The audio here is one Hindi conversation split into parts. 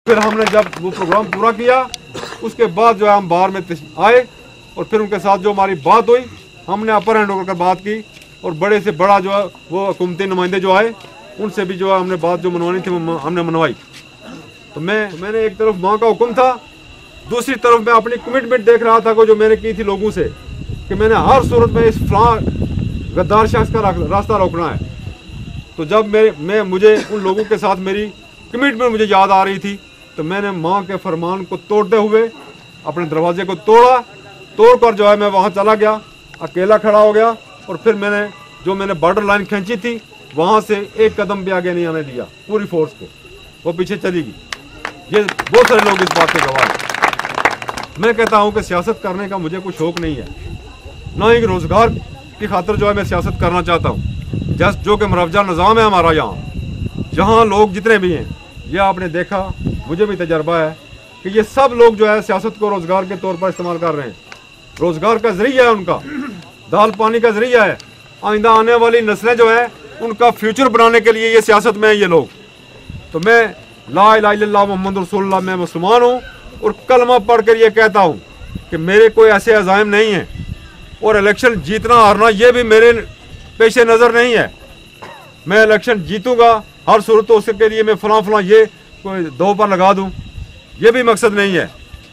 फिर हमने जब वो प्रोग्राम पूरा किया उसके बाद जो है हम बाहर में आए और फिर उनके साथ जो हमारी बात हुई, हमने अपर हैंड होकर बात की और बड़े से बड़ा जो है वो हुकूमती नुमाइंदे जो आए उनसे भी जो है हमने बात जो मनवानी थी वो हमने मनवाई। तो मैंने एक तरफ माँ का हुक्म था, दूसरी तरफ मैं अपनी कमिटमेंट देख रहा था जो मैंने की थी लोगों से कि मैंने हर सूरत में इस गद्दार शख्स का रास्ता रोकना है। तो जब मुझे उन लोगों के साथ मेरी कमिटमेंट मुझे याद आ रही थी तो मैंने माँ के फरमान को तोड़ते हुए अपने दरवाजे को तोड़कर जो है मैं वहाँ चला गया, अकेला खड़ा हो गया और फिर मैंने बॉर्डर लाइन खींची थी वहाँ से एक कदम भी आगे नहीं आने दिया। पूरी फोर्स को वो पीछे चली गई। ये बहुत सारे लोग इस बात के गवाह हैं। मैं कहता हूँ कि सियासत करने का मुझे कोई शौक़ नहीं है, ना ही रोज़गार की खातिर जो है मैं सियासत करना चाहता हूँ। जो कि मुरवजा निज़ाम है हमारा यहाँ लोग जितने भी हैं, यह आपने देखा, मुझे भी तजर्बा है कि ये सब लोग जो है सियासत को रोज़गार के तौर पर इस्तेमाल कर रहे हैं। रोज़गार का ज़रिया है उनका, दाल पानी का ज़रिया है। आइंदा आने वाली नस्लें जो है उनका फ्यूचर बनाने के लिए ये सियासत में है ये लोग। तो मैं ला इलाहा इल्लल्लाह मुहम्मद रसूलुल्लाह मैं मुसलमान हूँ और कलमा पढ़ कर ये कहता हूँ कि मेरे कोई ऐसे अज़ाइम नहीं हैं और इलेक्शन जीतना हारना ये भी मेरे पेश नज़र नहीं है। मैं इलेक्शन जीतूंगा हर सूरत, उसके लिए मैं फलां ये कोई दो पर लगा दूं, ये भी मकसद नहीं है।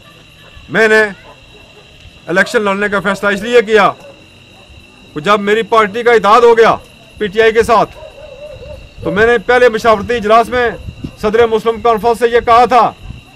मैंने इलेक्शन लड़ने का फैसला इसलिए किया कि जब मेरी पार्टी का इत्तेहाद हो गया पीटीआई के साथ, तो मैंने पहले मशावरती इजलास में सदर मुस्लिम कॉन्फ्रेंस से ये कहा था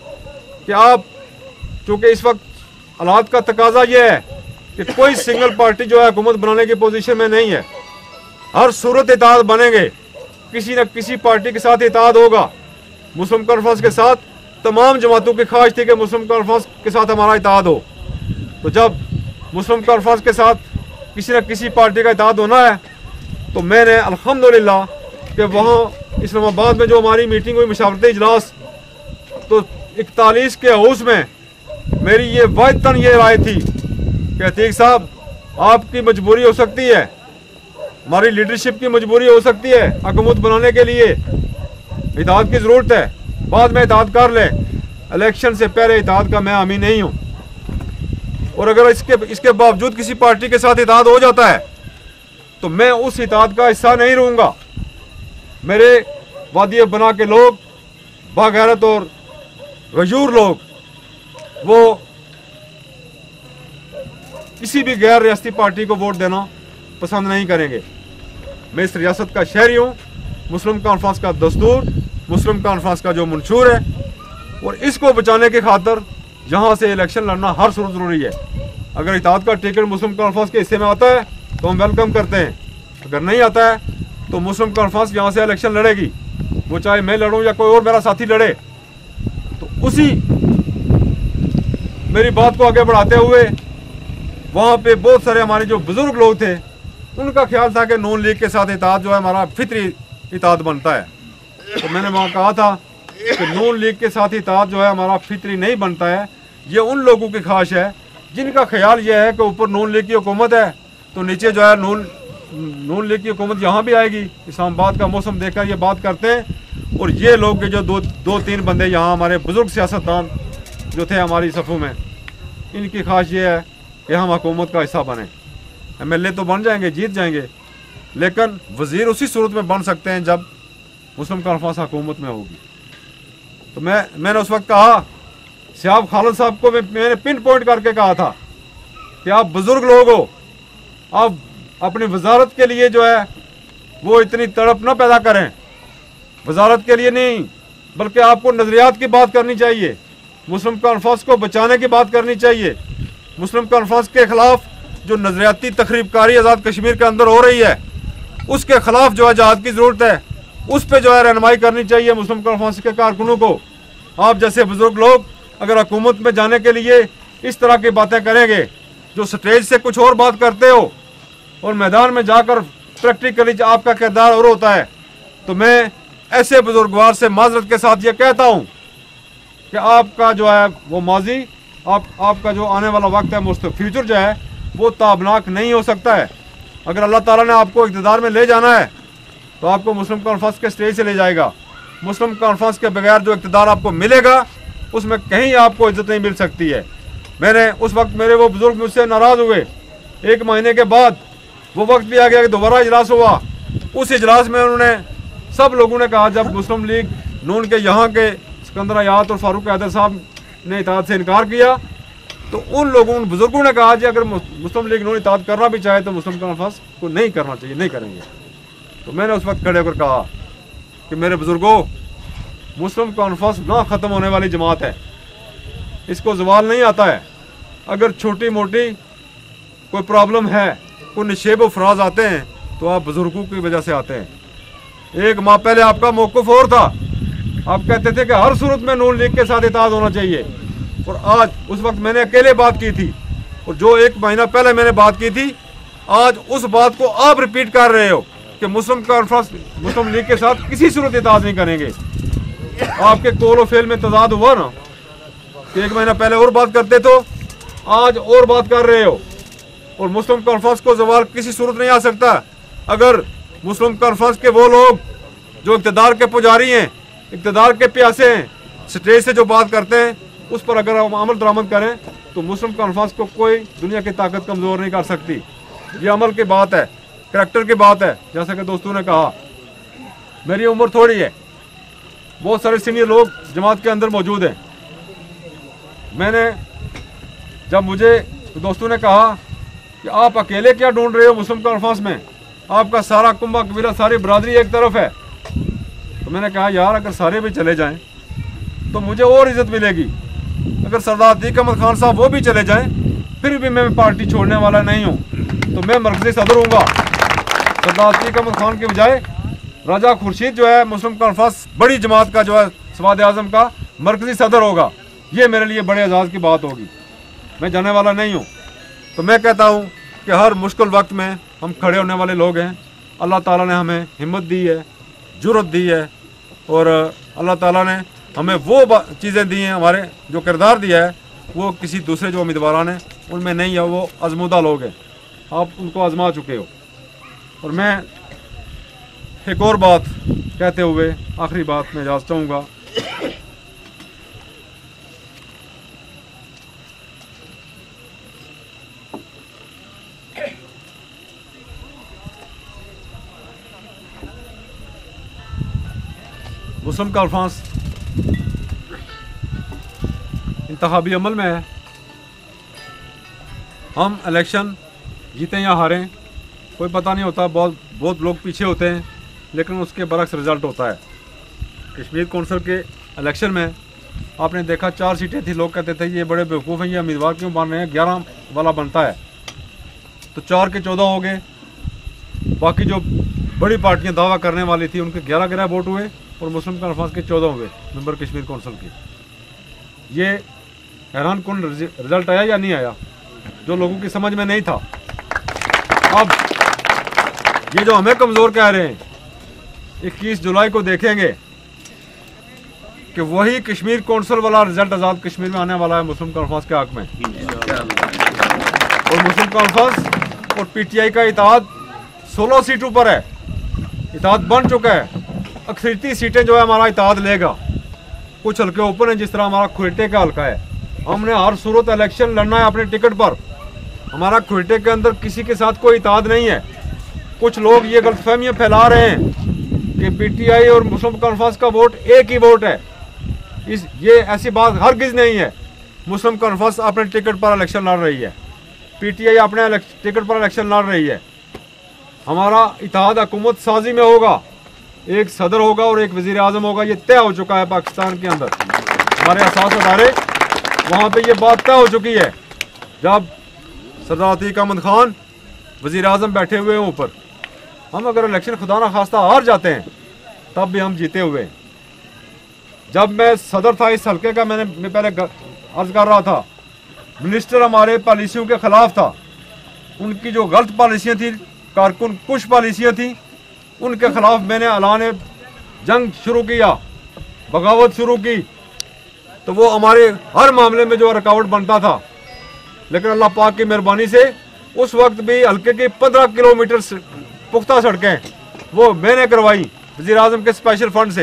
कि आप, चूँकि इस वक्त हालात का तकाजा ये है कि कोई सिंगल पार्टी जो है हुकूमत बनाने की पोजीशन में नहीं है, हर सूरत इत्तेहाद बनेंगे, किसी न किसी पार्टी के साथ इत्तेहाद होगा। मुस्लिम कॉन्फ्रेंस के साथ तमाम जमातों की ख्वाहिश थी कि मुस्लिम कॉन्फ्रेंस के साथ हमारा इत्तेहाद हो। तो जब मुस्लिम कॉन्फ्रेंस के साथ किसी न किसी पार्टी का इत्तेहाद होना है तो मैंने अल्हम्दुलिल्लाह कि वहाँ इस्लामाबाद में जो हमारी मीटिंग हुई मशावरती इजलास, तो 41 के हाउस में मेरी ये वाहिदतन ये राय थी कि अतीक साहब आपकी मजबूरी हो सकती है, हमारी लीडरशिप की मजबूरी हो सकती है, हुकूमत बनाने के लिए इत्तेहाद की ज़रूरत है, बाद में इत्तेहाद कर ले, इलेक्शन से पहले इत्तेहाद का मैं हामी नहीं हूँ। और अगर इसके बावजूद किसी पार्टी के साथ इत्तेहाद हो जाता है तो मैं उस इत्तेहाद का हिस्सा नहीं रहूँगा। मेरे वादिय बना के लोग, बागैरत और गयूर लोग, वो किसी भी गैर रियासती पार्टी को वोट देना पसंद नहीं करेंगे। मैं इस रियासत का शहरी हूँ, मुस्लिम कॉन्फ्रेंस का दस्तूर, मुस्लिम कॉन्फ्रेंस का जो मंशूर है, और इसको बचाने की खातर यहाँ से इलेक्शन लड़ना हर सूरत ज़रूरी है। अगर इत्तेहाद का टिकट मुस्लिम कॉन्फ्रेंस के हिस्से में आता है तो हम वेलकम करते हैं, अगर नहीं आता है तो मुस्लिम कॉन्फ्रेंस यहाँ से इलेक्शन लड़ेगी, वो चाहे मैं लड़ूँ या कोई और मेरा साथी लड़े। तो उसी मेरी बात को आगे बढ़ाते हुए वहाँ पे बहुत सारे हमारे जो बुज़ुर्ग लोग थे उनका ख्याल था कि नून लीग के साथ इत्तेहाद जो है हमारा फितरी इत्तेहाद बनता है। तो मैंने वहाँ कहा था कि नून लीग के साथ इत्तेहाद जो है हमारा फितरी नहीं बनता है, ये उन लोगों की ख्वाहिश है जिनका ख्याल ये है कि ऊपर नून लीग की हुकूमत है तो नीचे जो है नून लीग की हुकूमत यहाँ भी आएगी। इस्लामाबाद का मौसम देखकर ये बात करते हैं और ये लोग जो दो तीन बंदे यहाँ हमारे बुज़ुर्ग सियासतदान जो थे हमारी सफ़ों में, इनकी ख्वाहिश ये है कि हम हुकूमत का हिस्सा बने। MLA तो बन जाएंगे, जीत जाएंगे, लेकिन वज़ीर उसी सूरत में बन सकते हैं जब मुस्लिम कॉन्फ्रेंस हुकूमत में होगी। तो मैंने उस वक्त कहा, सियाब खालिद साहब को मैंने पिन पॉइंट करके कहा था कि आप बुज़ुर्ग लोग हो, आप अपनी वजारत के लिए जो है वो इतनी तड़प न पैदा करें, वजारत के लिए नहीं बल्कि आपको नज़रियात की बात करनी चाहिए, मुस्लिम कॉन्फ्रेंस को बचाने की बात करनी चाहिए। मुस्लिम कॉन्फ्रेंस के ख़िलाफ़ जो नज़रियाती तखरीबकारी आज़ाद कश्मीर के अंदर हो रही है उसके ख़िलाफ़ जो है जहाद की ज़रूरत है, उस पर जो है रहनुमाई करनी चाहिए मुस्लिम कॉन्फ्रेंस के कारकुनों को। आप जैसे बुज़ुर्ग लोग अगर हुकूमत में जाने के लिए इस तरह की बातें करेंगे, जो स्टेज से कुछ और बात करते हो और मैदान में जाकर प्रैक्टिकली आपका किरदार और होता है, तो मैं ऐसे बुजुर्गवार से माजरत के साथ ये कहता हूँ कि आपका जो है वो माजी, आपका जो आने वाला वक्त है, फ्यूचर जो है वो ताबनाक नहीं हो सकता है। अगर अल्लाह ताला ने आपको इक़्तिदार में ले जाना है तो आपको मुस्लिम कॉन्फ्रेंस के स्टेज से ले जाएगा, मुस्लिम कॉन्फ्रेंस के बगैर जो इक़्तिदार आपको मिलेगा उसमें कहीं आपको इज्जत नहीं मिल सकती है। मैंने उस वक्त मेरे वो बुजुर्ग मुझसे नाराज़ हुए, 1 महीने के बाद वो वक्त भी आ गया कि दोबारा इजलास हुआ। उस इजलास में उन्होंने सब लोगों ने कहा, जब मुस्लिम लीग नून के यहाँ के सिकंदर हयात और फारूक हैदर साहब ने इताअत से इनकार किया, तो उन बुजुर्गों ने कहा कि अगर मुस्लिम लीग नून इताअत करना भी चाहे तो मुस्लिम कॉन्फ्रेंस को नहीं करना चाहिए, नहीं करेंगे। तो मैंने उस वक्त खड़े होकर कहा कि मेरे बुजुर्गों, मुस्लिम कॉन्फ्रेंस ना ख़त्म होने वाली जमात है, इसको ज़वाल नहीं आता है। अगर छोटी मोटी कोई प्रॉब्लम है, कोई निशेब अफराज आते हैं तो आप बुजुर्गों की वजह से आते हैं। 1 माह पहले आपका मौक़िफ़ और था, आप कहते थे कि हर सूरत में नून लीग के साथ इताअत होना चाहिए, और आज उस वक्त मैंने अकेले बात की थी, और जो 1 महीना पहले मैंने बात की थी, आज उस बात को आप रिपीट कर रहे हो कि मुस्लिम कॉन्फ्रेंस मुस्लिम लीग के साथ किसी सूरत इताअत नहीं करेंगे। आपके कौल व फेल में तजाद हुआ ना कि 1 महीना पहले और बात करते तो आज और बात कर रहे हो। और मुस्लिम कॉन्फ्रेंस को ज़वाल किसी सूरत नहीं आ सकता। अगर मुस्लिम कॉन्फ्रेंस के वो लोग जो इक़्तिदार के पुजारी हैं, इक़्तिदार के प्यासे हैं, स्टेज से जो बात करते हैं उस पर अगर हम अमल दरामद करें तो मुस्लिम कॉन्फ्रेंस को कोई दुनिया की ताकत कमज़ोर नहीं कर सकती। ये अमल की बात है, करैक्टर की बात है। जैसा कि दोस्तों ने कहा, मेरी उम्र थोड़ी है, बहुत सारे सीनियर लोग जमात के अंदर मौजूद हैं। मैंने जब मुझे दोस्तों ने कहा कि आप अकेले क्या ढूंढ रहे हो मुस्लिम कॉन्फ्रेंस में, आपका सारा कुंबा कबीला सारी बरादरी एक तरफ है, तो मैंने कहा यार अगर सारे भी चले जाएं तो मुझे और इज्जत मिलेगी। अगर सरदार अतीक अहमद खान साहब वो भी चले जाएं फिर भी मैं पार्टी छोड़ने वाला नहीं हूँ, तो मैं मरकज़ी सदर हूँगा। सरदार अतीक अहमद खान के बजाय राजा खुर्शीद जो है मुस्लिम कॉन्फ्रेंस बड़ी जमात का जो है सवाद आज़म का मरकज़ी सदर होगा। ये मेरे लिए बड़े एजाज़ की बात होगी, मैं जाने वाला नहीं हूँ। तो मैं कहता हूँ कि हर मुश्किल वक्त में हम खड़े होने वाले लोग हैं। अल्लाह ताला ने हमें हिम्मत दी है, जुर्रत दी है, और अल्लाह ताला ने हमें वो चीज़ें दी हैं, हमारे जो किरदार दिया है वो किसी दूसरे जो उम्मीदवार ने उनमें नहीं है। वो आजमूदा लोग हैं, आप उनको आजमा चुके हो। और मैं एक और बात कहते हुए आखिरी बात में इजाज़त चाहूँगा। मुस्लिम कॉन्फ्रेंस इंतखाबी अमल में है। हम इलेक्शन जीतें या हारें कोई पता नहीं होता, बहुत लोग पीछे होते हैं, लेकिन उसके बरक्स रिज़ल्ट होता है। कश्मीर कौंसिल के इलेक्शन में आपने देखा 4 सीटें थी, लोग कहते थे ये बड़े बेवकूफ़ हैं, ये उम्मीदवार क्यों बन रहे हैं, 11 वाला बनता है। तो 4 के 14 हो गए। बाकी जो बड़ी पार्टियां दावा करने वाली थी उनके 11 वोट हुए और मुस्लिम कॉन्फ्रेंस के 14 हुए मेंबर कश्मीर कौंसिल के। ये हैरान कौन रिजल्ट आया या नहीं आया, जो लोगों की समझ में नहीं था। अब ये जो हमें कमज़ोर कह रहे हैं, 21 जुलाई को देखेंगे कि वही कश्मीर कौंसिल वाला रिजल्ट आज़ाद कश्मीर में आने वाला है मुस्लिम कॉन्फ्रेंस के हक में। और मुस्लिम कॉन्फ्रेंस और पीटीआई का इत्तेहाद 16 सीटों पर है, इत्तेहाद बन चुका है। अक्सरियती सीटें जो है हमारा इत्तेहाद लेगा। कुछ हल्के ओपन है, जिस तरह हमारा खुएटे का हल्का है। हमने हर सूरत इलेक्शन लड़ना है अपने टिकट पर। हमारा खुएटे के अंदर किसी के साथ कोई इत्तेहाद नहीं है। कुछ लोग ये गलतफहमियां फैला रहे हैं कि पीटीआई और मुस्लिम कॉन्फ्रेंस का वोट एक ही वोट है। ये ऐसी बात हरगिज़ नहीं है। मुस्लिम कॉन्फ्रेंस अपने टिकट पर इलेक्शन लड़ रही है, पीटीआई अपने टिकट पर इलेक्शन लड़ रही है। हमारा इत्तेहाद हुकूमत साजी में होगा, एक सदर होगा और एक वज़ीर आज़म होगा। ये तय हो चुका है पाकिस्तान के अंदर, हमारे असास अदारे वहाँ पे ये बात तय हो चुकी है। जब सरदार अतीक अहमद खान वज़ीर आज़म बैठे हुए हैं ऊपर, हम अगर इलेक्शन खुदा ना खास्ता हार जाते हैं तब भी हम जीते हुए। जब मैं सदर था इस हल्के का, मैं पहले अर्ज कर रहा था, मिनिस्टर हमारे पॉलिसियों के ख़िलाफ़ था। उनकी जो गलत पॉलिसियाँ थी, कारकुन कुछ पॉलिसियाँ थी, उनके ख़िलाफ़ मैंने ऐलान जंग शुरू किया, बगावत शुरू की। तो वो हमारे हर मामले में जो रुकावट बनता था, लेकिन अल्लाह पाक की मेहरबानी से उस वक्त भी हल्के की 15 किलोमीटर पुख्ता सड़कें वो मैंने करवाई वज़ीर आज़म के स्पेशल फंड से।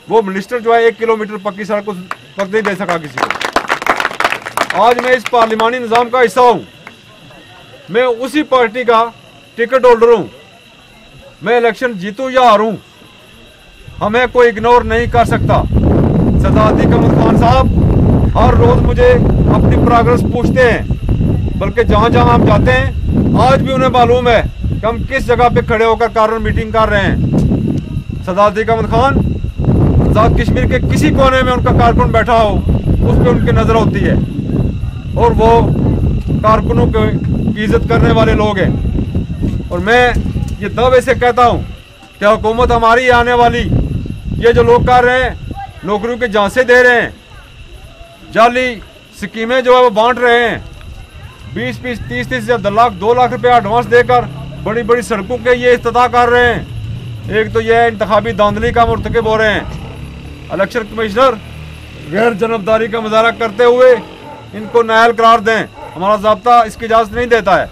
वो मिनिस्टर जो है 1 किलोमीटर पक्की सड़क को वक्त नहीं दे सका किसी को। आज मैं इस पार्लिमानी निज़ाम का हिस्सा हूँ, मैं उसी पार्टी का टिकट होल्डर हूँ। मैं इलेक्शन जीतूँ या हारूँ, हमें कोई इग्नोर नहीं कर सकता। सदाती अहमद खान साहब हर रोज़ मुझे अपनी प्रोग्रेस पूछते हैं, बल्कि जहाँ जहाँ हम जाते हैं आज भी उन्हें मालूम है कि हम किस जगह पे खड़े होकर कारन मीटिंग कर रहे हैं। सदाती अहमद खान आज़ाद कश्मीर के किसी कोने में उनका कारकुन बैठा हो, उस पर उनकी नज़र होती है, और वो कारकुनों की इज्जत करने वाले लोग हैं। और मैं ये दावे से कहता हूँ कि हुकूमत हमारी आने वाली, ये जो लोग कर रहे हैं, नौकरियों के झांसे दे रहे हैं, जाली स्कीमें जो है वो बांट रहे हैं, 20-20, 30-30 या 2 लाख रुपया एडवांस देकर बड़ी बड़ी सड़कों के ये इफ्तिताह कर रहे हैं। एक तो ये इंतखाबी धांधली का मुर्तकिब हो रहे हैं। इलेक्शन कमिश्नर गैर जनबदारी का मुजाहरा करते हुए इनको नाअहल करार दें, हमारा ज़ाब्ता इसकी इजाज़त नहीं देता है।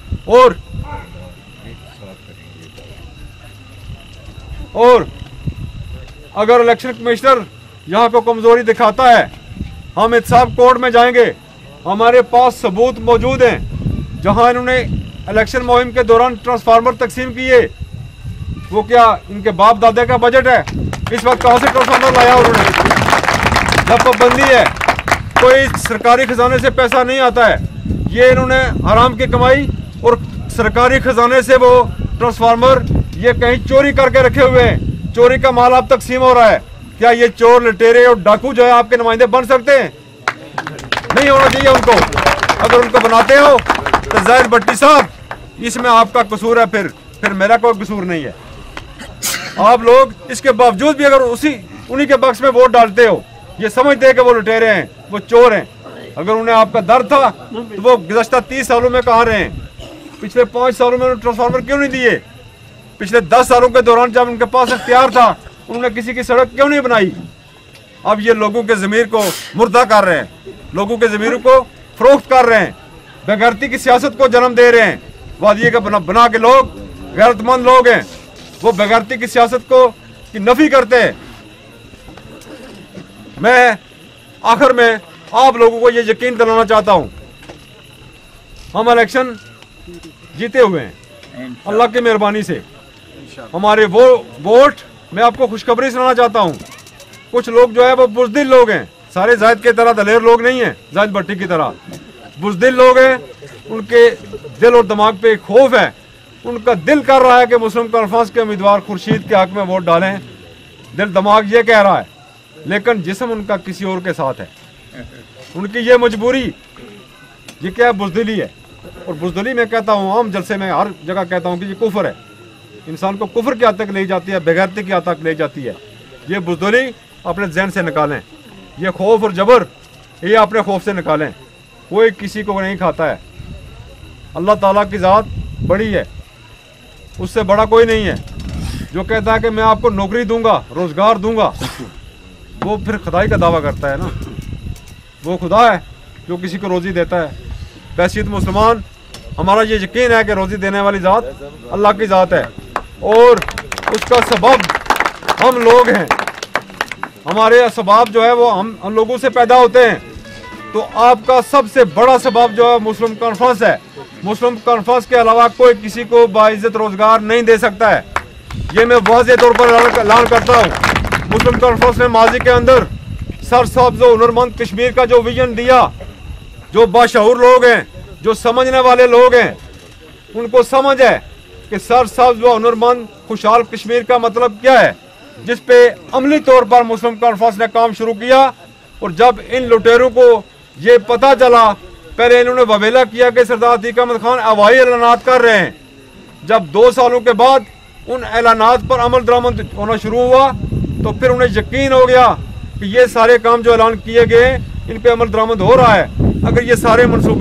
और अगर इलेक्शन कमिश्नर यहाँ को कमज़ोरी दिखाता है, हम एहतसाब कोर्ट में जाएंगे, हमारे पास सबूत मौजूद हैं। जहाँ इन्होंने इलेक्शन मुहिम के दौरान ट्रांसफार्मर तकसीम किए, वो क्या इनके बाप दादे का बजट है? इस वक्त कहाँ से ट्रांसफार्मर लाया उन्होंने? जब पाबंदी है, कोई सरकारी खजाने से पैसा नहीं आता है, ये इन्होंने हराम की कमाई और सरकारी खजाने से वो ट्रांसफार्मर ये कहीं चोरी करके रखे हुए हैं। चोरी का माल अब तकसीम हो रहा है। क्या ये चोर लुटेरे और डाकू जो है आपके नुमाइंदे बन सकते हैं? नहीं होना चाहिए उनको। अगर उनको बनाते हो तो ज़ाहिर भट्टी साहब, इसमें आपका कसूर है, फिर मेरा कोई कसूर नहीं है। आप लोग इसके बावजूद भी अगर उन्हीं के बक्स में वोट डालते हो, ये समझते हैं कि वो लुटेरे हैं, वो चोर हैं। अगर उन्हें आपका डर था तो वो गुज़श्ता 30 सालों में कहाँ रहे हैं? पिछले 5 सालों में उन्होंने ट्रांसफार्मर क्यों नहीं दिए? पिछले 10 सालों के दौरान जब उनके पास इख्तियार था, उन्होंने किसी की सड़क क्यों नहीं बनाई? अब ये लोगों के ज़मीर को मुर्दा कर रहे हैं, लोगों के ज़मीर को फरोख्त कर रहे हैं, बेगैरती की सियासत को जन्म दे रहे हैं। वादिये का बना के लोग गैरतमंद लोग हैं, वो बेगैरती की सियासत की नफी करते हैं। मैं आखिर में आप लोगों को ये यकीन दिलाना चाहता हूँ, हम इलेक्शन जीते हुए हैं अल्लाह की मेहरबानी से। हमारे वो वोट, मैं आपको खुशखबरी सुनाना चाहता हूँ, कुछ लोग जो है वो बुज़दिल लोग हैं, सारे जायद की तरह दलेर लोग नहीं हैं, जायद भट्टी की तरह बुज़दिल लोग हैं। उनके दिल और दिमाग पे एक खौफ है, उनका दिल कर रहा है कि मुस्लिम कॉन्फ्रेंस के उम्मीदवार खुर्शीद के हक में वोट डालें, दिल दिमाग ये कह रहा है, लेकिन जिस्म उनका किसी और के साथ है। उनकी ये मजबूरी, ये क्या बुज़दिली है। और बुज़दिली मैं कहता हूँ, आम जलसे में हर जगह कहता हूँ कि ये कुफर है, इंसान को कुफर की हद तक ले जाती है, बेगैरती की हद तक ले जाती है। ये बुज़दिली अपने जहन से निकालें, ये खौफ और जबर ये अपने खौफ से निकालें। कोई किसी को नहीं खाता है, अल्लाह ताला की ज़ात बड़ी है, उससे बड़ा कोई नहीं है। जो कहता है कि मैं आपको नौकरी दूंगा, रोज़गार दूंगा, वो फिर खुदाई का दावा करता है ना। वो खुदा है जो किसी को रोज़ी देता है। बैसीत मुसलमान, हमारा ये यकीन है कि रोज़ी देने वाली ज़ात अल्लाह की ज़ात है, और उसका सबब हम लोग हैं। हमारे असबाब जो है वो हम लोगों से पैदा होते हैं। तो आपका सबसे बड़ा सबब जो है मुस्लिम कॉन्फ्रेंस है। मुस्लिम कॉन्फ्रेंस के अलावा कोई किसी को बाइज्जत रोज़गार नहीं दे सकता है, ये मैं वाज़ेह तौर पर ऐलान करता हूँ। मुस्लिम कॉन्फ्रेंस ने माजी के अंदर सरसब्ज़ और हुनरमंद कश्मीर का जो विजन दिया, जो बाशऊर लोग हैं, जो समझने वाले लोग हैं, उनको समझ है कि सरसब्ज़ व हुनरमंद खुशहाल कश्मीर का मतलब क्या है, जिस पे अमली तौर पर मुस्लिम कॉन्फ्रेंस ने काम शुरू किया। और जब इन लुटेरों को ये पता चला, पहले इन्होंने वबेला किया कि सरदार अतीक अहमद खान हवाई ऐलानात कर रहे हैं। जब 2 सालों के बाद उन ऐलानात पर अमल दरामद होना शुरू हुआ, तो फिर उन्हें यकीन हो गया कि ये सारे काम जो ऐलान किए गए इन पे अमल दरामद हो रहा है। अगर ये सारे मनसूबे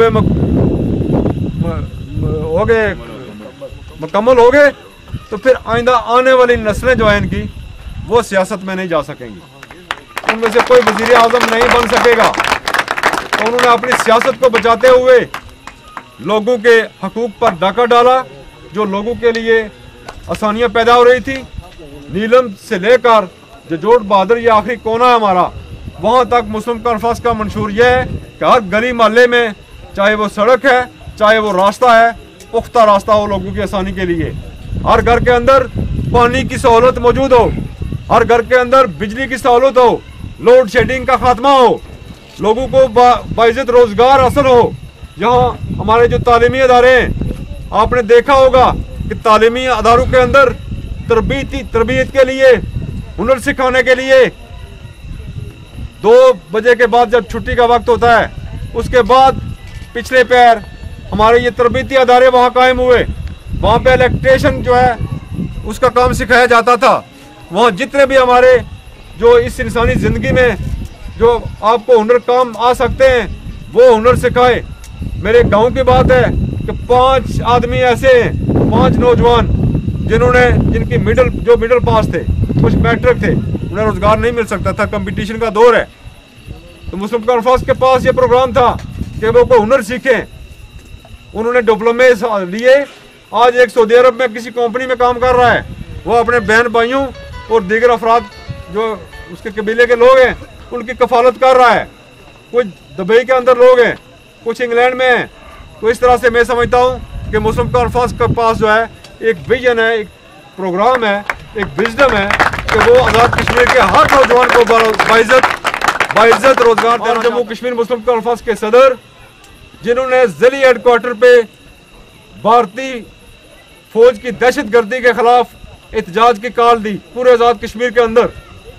हो गए, मुकम्मल हो गए, तो फिर आइंदा आने वाली नस्लें जो है इनकी, वो सियासत में नहीं जा सकेंगी, उनमें से कोई वज़ीर आज़म नहीं बन सकेगा। तो उन्होंने अपनी सियासत को बचाते हुए लोगों के हकूक़ पर डाका डाला, जो लोगों के लिए आसानियां पैदा हो रही थी। नीलम से लेकर जजोट बहादुर ये आखिरी कोना है हमारा, वहाँ तक मुस्लिम कॉन्फ्रेंस का मंशूर ये है कि हर गली मोहल्ले में, चाहे वो सड़क है चाहे वो रास्ता है, पुख्ता रास्ता हो लोगों की आसानी के लिए। हर घर के अंदर पानी की सहूलत मौजूद हो, हर घर के अंदर बिजली की सहूलत हो, लोड शेडिंग का खात्मा हो, लोगों को बाइज्जत रोजगार हासिल हो। यहाँ हमारे जो तालीमी अदारे हैं, आपने देखा होगा कि तालीमी अदारों के अंदर तरबियत के लिए, हुनर सिखाने के लिए 2 बजे के बाद जब छुट्टी का वक्त होता है, उसके बाद पिछले पैर हमारे ये तरबियती अदारे वहाँ कायम हुए। वहाँ पे इलेक्ट्रिशियन जो है उसका काम सिखाया जाता था। वहाँ जितने भी हमारे जो इस इंसानी ज़िंदगी में जो आपको हुनर काम आ सकते हैं वो हुनर सिखाए। मेरे गांव की बात है कि 5 आदमी ऐसे हैं, 5 नौजवान जिनकी मिडिल पास थे, कुछ मैट्रिक थे, उन्हें रोजगार नहीं मिल सकता था, कंपटीशन का दौर है। तो मुस्लिम कॉन्फ्रेंस के पास ये प्रोग्राम था कि वो को हुनर सीखें। उन्होंने डिप्लोमे लिए। आज एक सऊदी अरब में किसी कंपनी में काम कर रहा है, वो अपने बहन भाइयों और दीगर अफराद जो उसके कबीले के लोग हैं उनकी कफालत कर रहा है। कुछ दुबई के अंदर लोग हैं, कुछ इंग्लैंड में हैं। तो इस तरह से मैं समझता हूँ कि मुस्लिम कॉन्फ्रेंस के पास जो है एक विजन है, एक प्रोग्राम है, एक विजडम है कि वो आज़ाद कश्मीर के हर नौजवान को बाइज्जत रोजगार देना। जम्मू कश्मीर मुस्लिम कॉन्फ्रेंस के सदर जिन्होंने ज़िली हेडक्वार्टर पे भारतीय फौज की दहशतगर्दी के खिलाफ एहतजाज की कॉल दी पूरे आज़ाद कश्मीर के अंदर।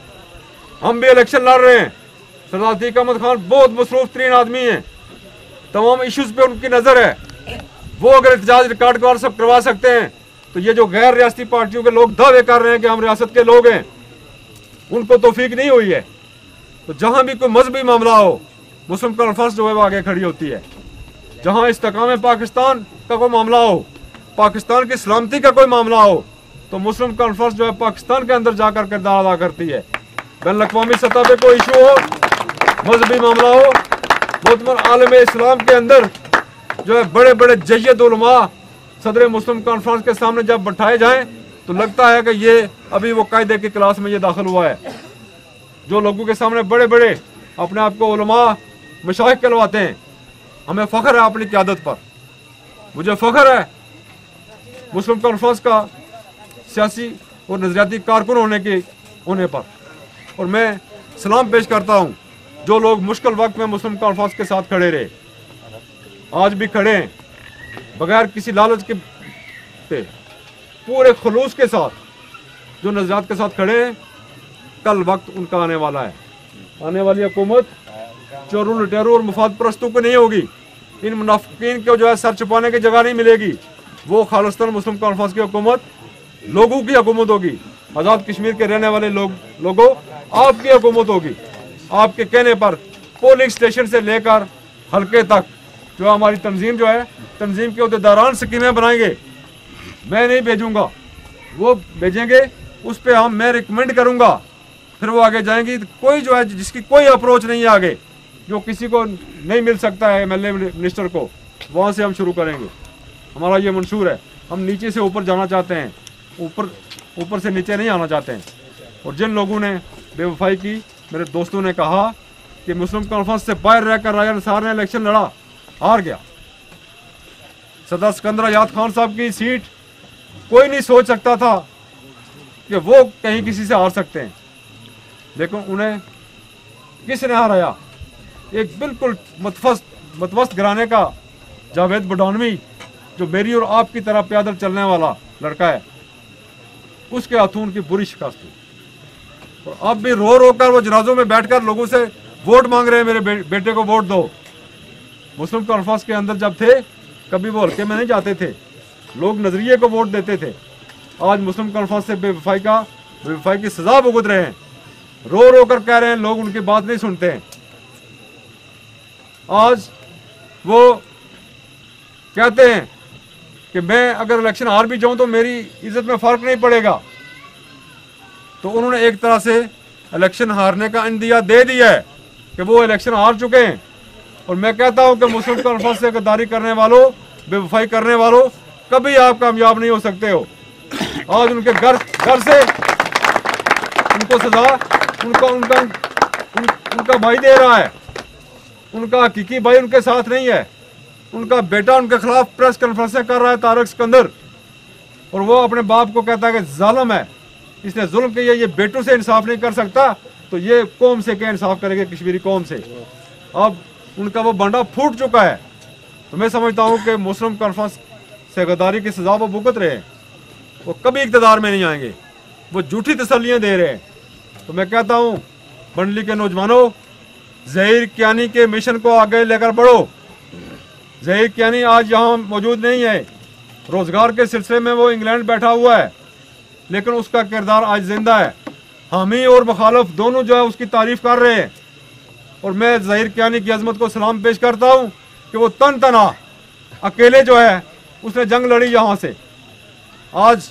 हम भी इलेक्शन लड़ रहे हैं। सरदार अतीक अहमद खान बहुत मसरूफ तरीन आदमी हैं, तमाम इश्यूज पे उनकी नज़र है। वो अगर एहतजाज रिकॉर्ड करवा सकते हैं तो ये जो गैर रियासती पार्टियों के लोग दावे कर रहे हैं कि हम रियासत के लोग हैं, उनको तौफीक नहीं हुई है। तो जहाँ भी कोई मजहबी मामला हो, मुस्लिम कॉन्फ्रेंस जो है वो आगे खड़ी होती है। जहाँ इस्तेकाम पाकिस्तान का कोई मामला हो, पाकिस्तान की सलामती का कोई मामला हो, तो मुस्लिम कॉन्फ्रेंस जो है पाकिस्तान के अंदर जाकर किरदार अदा करती है। बैनुल अक़वामी सतह पे कोई इशू हो, मजहबी मामला हो, मुतमर आलम इस्लाम के अंदर जो है बड़े बड़े जय्यद उलमा सदर मुस्लिम कॉन्फ्रेंस के सामने जब बैठाए जाएं तो लगता है कि ये अभी वो कायदे की क्लास में ये दाखिल हुआ है। जो लोगों के सामने बड़े बड़े अपने आप को उलमा मशाइख कहलवाते हैं। हमें फ़ख्र है अपनी क़यादत पर। मुझे फ़ख्र है मुस्लिम कॉन्फ्रेंस का सियासी और नज़रियाती कारकुन होने पर। और मैं सलाम पेश करता हूँ जो लोग मुश्किल वक्त में मुस्लिम कॉन्फ्रेंस के साथ खड़े रहे, आज भी खड़े हैं, बगैर किसी लालच के पे पूरे खुलूस के साथ जो नज़रियात के साथ खड़े हैं। कल वक्त उनका आने वाला है। आने वाली हुकूमत चोरों लुटेरों और मुफाद परस्तों को नहीं होगी। इन मुनाफिकीन को जो है सर छुपाने की जगह नहीं मिलेगी। वो खालिस्तान मुस्लिम कॉन्फ्रेंस की हुकूमत लोगों की हुकूमत होगी। आज़ाद कश्मीर के रहने वाले लोगों आपकी हुकूमत होगी। आपके कहने पर पोलिंग स्टेशन से लेकर हल्के तक जो हमारी तंजीम जो है, तंजीम के अहदेदारान स्कीमें बनाएंगे। मैं नहीं भेजूंगा, वो भेजेंगे, उस पर मैं रिकमेंड करूंगा, फिर वो आगे जाएंगी। कोई जो है जिसकी कोई अप्रोच नहीं है आगे, जो किसी को नहीं मिल सकता है MLA मिनिस्टर को, वहाँ से हम शुरू करेंगे। हमारा ये मंशूर है। हम नीचे से ऊपर जाना चाहते हैं, ऊपर से नीचे नहीं आना चाहते हैं। और जिन लोगों ने बेवफाई की, मेरे दोस्तों ने कहा कि मुस्लिम कॉन्फ्रेंस से बाहर रहकर राजा निसार ने इलेक्शन लड़ा, हार गया। सरदार सिकंदर आजाद खान साहब की सीट कोई नहीं सोच सकता था कि वो कहीं किसी से हार सकते हैं, लेकिन उन्हें किसने हराया? एक बिल्कुल मतवस्त घराने का जावेद बडौनवी, जो मेरी और आपकी तरह पैदल चलने वाला लड़का है, उसके हाथों उनकी बुरी शिकस्त हुई। और अब भी रो रो कर वो जनाजों में बैठकर लोगों से वोट मांग रहे हैं, मेरे बेटे को वोट दो। मुस्लिम कॉन्फ्रेंस के अंदर जब थे, कभी वो हल्के में नहीं जाते थे, लोग नजरिए को वोट देते थे। आज मुस्लिम कॉन्फ्रेंस से बेवफाई की सजा भुगत रहे हैं, रो रो कर कह रहे हैं, लोग उनकी बात नहीं सुनते हैं। आज वो कहते हैं कि मैं अगर इलेक्शन हार भी जाऊं तो मेरी इज्जत में फर्क नहीं पड़ेगा। तो उन्होंने एक तरह से इलेक्शन हारने का इंदिया दे दिया है कि वो इलेक्शन हार चुके हैं। और मैं कहता हूं कि मुस्लिम कॉन्फ्रेंस से गद्दारी करने वालों, बेवफाई करने वालों, कभी आप कामयाब नहीं हो सकते हो। आज उनके घर से उनको सजा उनका भाई दे रहा है। उनका हकीकी भाई उनके साथ नहीं है। उनका बेटा उनके खिलाफ प्रेस कॉन्फ्रेंसें कर रहा है, तारक सिकंदर, और वो अपने बाप को कहता है कि जालिम है, इसने जुल्म किया, ये बेटों से इंसाफ नहीं कर सकता, तो ये कौम से क्या इंसाफ करेंगे, कश्मीरी कौम से। अब उनका वो बंडा फूट चुका है। तो मैं समझता हूँ कि मुस्लिम कॉन्फ्रेंस से गद्दारी की सजा वो भुगत रहे हैं, वो कभी इक़्तिदार में नहीं आएंगे, वो झूठी तसल्लियाँ दे रहे हैं। तो मैं कहता हूँ मंडली के नौजवानों, ज़हीर कियानी के मिशन को आगे लेकर बढ़ो। ज़हीर कियानी आज यहाँ मौजूद नहीं है, रोज़गार के सिलसिले में वो इंग्लैंड बैठा हुआ है, लेकिन उसका किरदार आज जिंदा है। हामी और मुखालफ दोनों जो है उसकी तारीफ कर रहे हैं, और मैं ज़हीर कियानी की अजमत को सलाम पेश करता हूँ कि वो तन तना अकेले जो है उसने जंग लड़ी यहाँ से। आज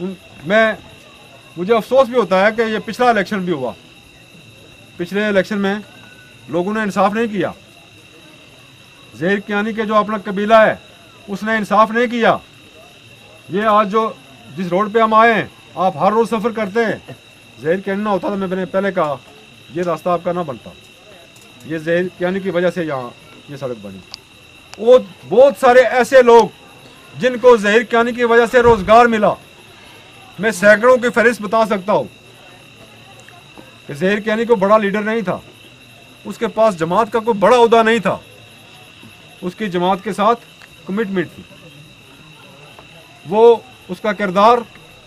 मुझे अफसोस भी होता है कि ये पिछला इलेक्शन भी हुआ, पिछले इलेक्शन में लोगों ने इंसाफ नहीं किया। ज़हीर कियानी के जो अपना कबीला है उसने इंसाफ नहीं किया। ये आज जो जिस रोड पे हम आए हैं, आप हर रोज़ सफ़र करते हैं, ज़हीर कियानी ना होता तो मैंने पहले कहा ये रास्ता आपका ना बनता। ये ज़हीर कियानी की वजह से यहाँ ये सड़क बनी। वो बहुत सारे ऐसे लोग जिनको ज़हीर कियानी की वजह से रोज़गार मिला, मैं सैकड़ों की फहरिस्त बता सकता हूँ। कि ज़हीर कियानी को बड़ा लीडर नहीं था, उसके पास जमात का कोई बड़ा ओहदा नहीं था, उसकी जमात के साथ कमिटमेंट थी, वो उसका किरदार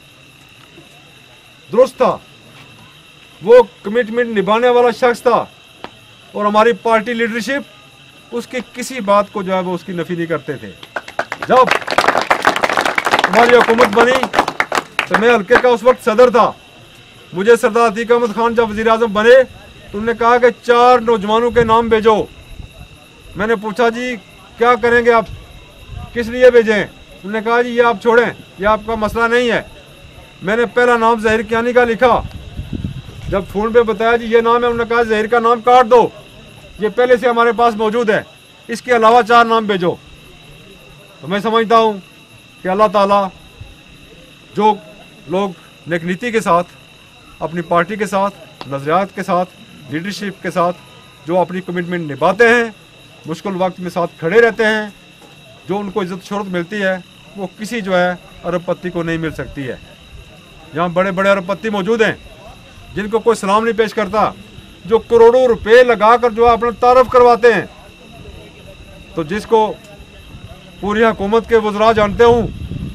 दुरुस्त था, वो कमिटमेंट निभाने वाला शख्स था, और हमारी पार्टी लीडरशिप उसकी किसी बात को जो है वो उसकी नफी नहीं करते थे। जब हमारी हुकूमत बनी तो मैं हल्के का उस वक्त सदर था, मुझे सरदार अतीक अहमद खान जब वज़ीर आज़म बने तो उन्होंने कहा कि 4 नौजवानों के नाम भेजो। मैंने पूछा जी क्या करेंगे आप, किस लिए भेजें? उन्होंने कहा जी ये आप छोड़ें, ये आपका मसला नहीं है। मैंने पहला नाम ज़हीर कियानी का लिखा, जब फ़ोन पे बताया जी ये नाम है, उन्होंने कहा ज़हीर का नाम काट दो, ये पहले से हमारे पास मौजूद है, इसके अलावा 4 नाम भेजो। तो मैं समझता हूँ कि अल्लाह ताला जो लोग नेक नीति के साथ, अपनी पार्टी के साथ, नज़रियात के साथ, लीडरशिप के साथ जो अपनी कमिटमेंट निभाते हैं, मुश्किल वक्त में साथ खड़े रहते हैं, जो उनको इज़्ज़त शोहरत मिलती है वो किसी जो है अरबपति को नहीं मिल सकती है। यहाँ बड़े बड़े अरबपति मौजूद हैं जिनको कोई सलाम नहीं पेश करता, जो करोड़ों रुपए लगाकर जो है अपना तारफ़ करवाते हैं। तो जिसको पूरी हुकूमत के वज़रा जानते हूँ,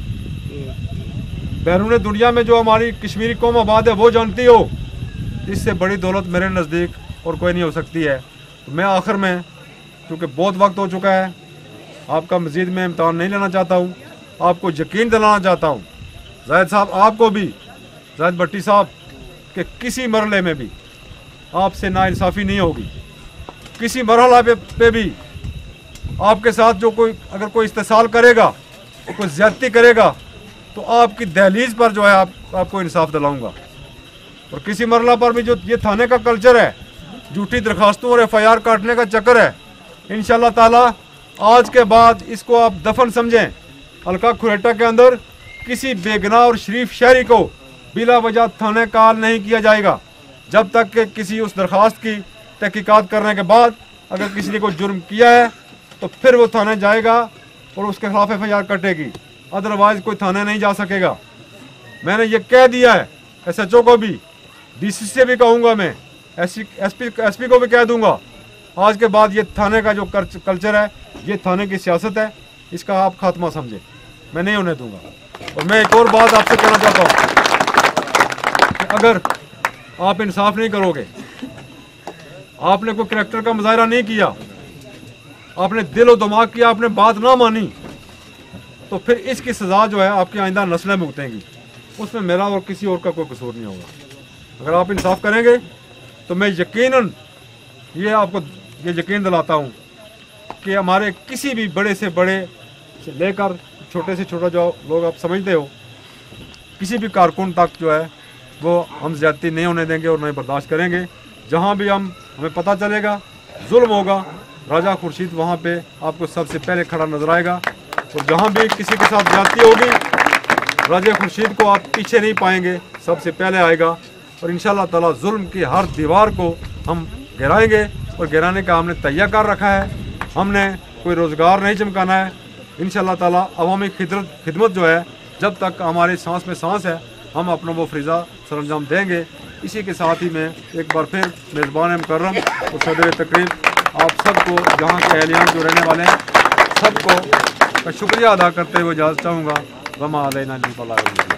बैरून दुनिया में जो हमारी कश्मीरी कौम आबाद है वो जानती हो, इससे बड़ी दौलत मेरे नज़दीक और कोई नहीं हो सकती है। तो मैं आखिर में, क्योंकि बहुत वक्त हो चुका है, आपका मज़ीद मैं इम्तहान नहीं लेना चाहता हूँ, आपको यकीन दिलाना चाहता हूँ, जाहिद साहब आपको भी, जाहिद भट्टी साहब, कि किसी मरहले में भी आपसे नाइंसाफ़ी नहीं होगी। किसी मरहला पे भी आपके साथ जो अगर कोई इस्तेसाल करेगा, कोई ज़्यादती करेगा, तो आपकी दहलीज पर जो है आपको इंसाफ दिलाऊंगा। और किसी मरला पर भी जो ये थाने का कल्चर है, झूठी दरखास्तों और FIR काटने का चक्कर है, इंशाल्लाह ताला आज के बाद इसको आप दफन समझें। हल्का खुरेटा के अंदर किसी बेगुनाह और शरीफ शहरी को बिला वजह थाने कॉल नहीं किया जाएगा, जब तक कि किसी उस दरखास्त की तहकीकात करने के बाद अगर किसी ने कोई जुर्म किया है तो फिर वो थाने जाएगा और उसके खिलाफ FIR कटेगी, अदरवाइज कोई थाने नहीं जा सकेगा। मैंने ये कह दिया है SHO को भी, DC से भी कहूँगा, मैं SP को भी कह दूँगा, आज के बाद ये थाने का जो कल्चर है, ये थाने की सियासत है, इसका आप खात्मा समझे, मैं नहीं होने दूँगा। और मैं एक और बात आपसे कहना चाहता हूँ कि अगर आप इंसाफ नहीं करोगे, आपने कोई करैक्टर का मुजाहरा नहीं किया, आपने दिल और दिमाग किया, आपने बात ना मानी, तो फिर इसकी सज़ा जो है आपकी आइंदा नस्लें भुगतेंगी, उसमें मेरा और किसी और का कोई कसूर नहीं होगा। अगर आप इंसाफ करेंगे तो मैं यकीनन ये आपको ये यकीन दिलाता हूँ कि हमारे किसी भी बड़े से बड़े से लेकर छोटे से छोटा जो लोग आप समझते हो, किसी भी कारकुन तक जो है वो हम ज़्यादती नहीं होने देंगे और नहीं बर्दाश्त करेंगे। जहाँ भी हमें पता चलेगा जुल्म होगा, राजा खुर्शीद वहाँ पे आपको सबसे पहले खड़ा नजर आएगा। और जहाँ भी किसी के साथ ज़्यादती होगी, राजा खुर्शीद को आप पीछे नहीं पाएंगे, सबसे पहले आएगा। और इंशाअल्लाह ताला जुल्म की हर दीवार को हम गिराएंगे और गिराने का हमने तैयार कर रखा है। हमने कोई रोज़गार नहीं चमकाना है। इंशाअल्लाह ताला अवामी खिदमत जो है, जब तक हमारी सांस में सांस है, हम अपना वो फरीज़ा सरअंजाम देंगे। इसी के साथ ही मैं एक बार फिर मेज़बान मुकर्रम और सदर तकरीब आप सबको, यहाँ के अहलियान जो रहने वाले हैं, सबको का शुक्रिया अदा करते हुए इजाज़त चाहूँगा। वमा अलैना इल्लल बलाग।